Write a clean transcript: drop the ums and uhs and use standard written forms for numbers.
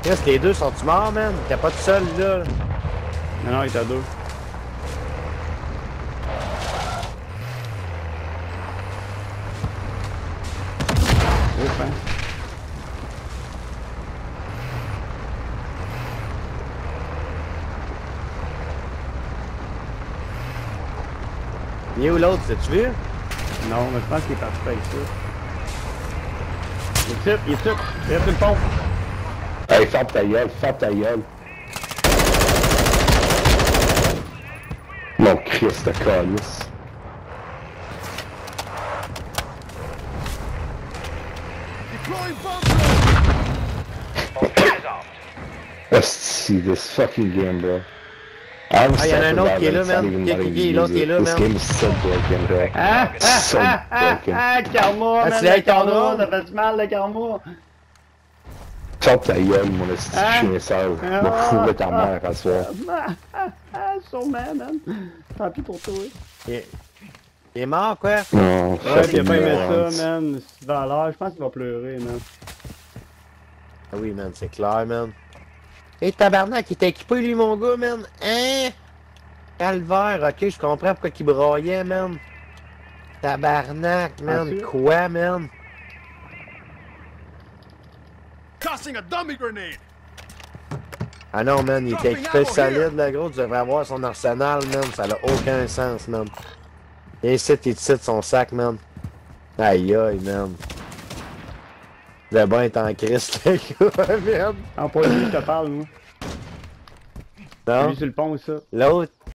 Qu'est-ce que les deux sont-tu morts, man? T'es pas tout seul, là? Non, non, il est à deux. Ouf, hein. Il est où l'autre, t'as-tu vu? Non, mais je pense qu'il est parti avec ça. Il est il est dessus. Il reste une pompe. Hey, ferme ta gueule, ferme ta gueule. Mon Christ de calice. Esti, this fucking game, bro. Ah, y'en a un autre qui est là, man. Qui l'autre qui est là, This man. game is so broken, bro. So broken. Karma, Ah, man, c'est le Karma. karma, ça fait du mal, le karma. Ferme ta gueule, mon esti Hein? chien sale. Va fourrer ta mère à soir. Sûrement, man. Tant pis pour toi. Il est mort, quoi? Non, Ouais, il a fucking pas aimé morons. ça, man. Il va à l'heure, je pense qu'il va pleurer, man. Ah oui, man, c'est clair, man. Hey, tabarnak, il était équipé, lui, mon gars, man. Hein? Calvaire, ok, je comprends pourquoi il braillait, man. Tabarnak, man. Ensuite? Quoi, man? Tossing a dummy grenade! Ah non, man, il était équipé solide, là, gros. Tu devrais avoir son arsenal, man. Ça n'a aucun sens, man. Et ici, il tire son sac, man. Aïe, aïe, man. Le bain est en crise, le gars, man. Ah, pas lui, je te parle, moi. Non? Lui sur le pont, ça. L'autre,